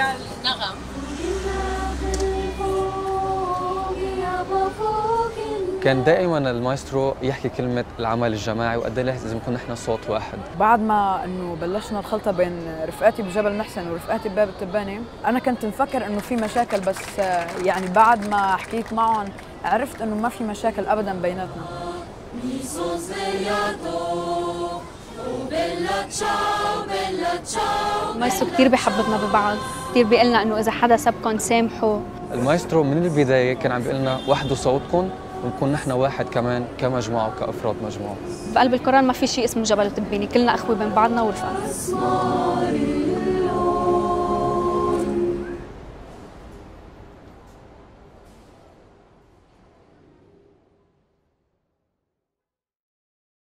نغم. كان دائما المايسترو يحكي كلمة العمل الجماعي وقد ايه لازم نكون نحن صوت واحد. بعد ما انه بلشنا الخلطة بين رفقاتي بجبل محسن ورفقاتي بباب التباني، أنا كنت مفكر انه في مشاكل، بس يعني بعد ما حكيت معهم عرفت انه ما في مشاكل ابدا بيناتنا. مايسترو كثير بيحببنا ببعض، كثير بيقلنا انه اذا حدا سبكم سامحوا. المايسترو من البداية كان عم بيقول لنا وحدوا صوتكم ونكون نحن واحد كمان كمجموعة وكأفراد مجموعة. بقلب القرآن ما في شيء اسمه جبل التباني، كلنا اخوة بين بعضنا ورفقنا.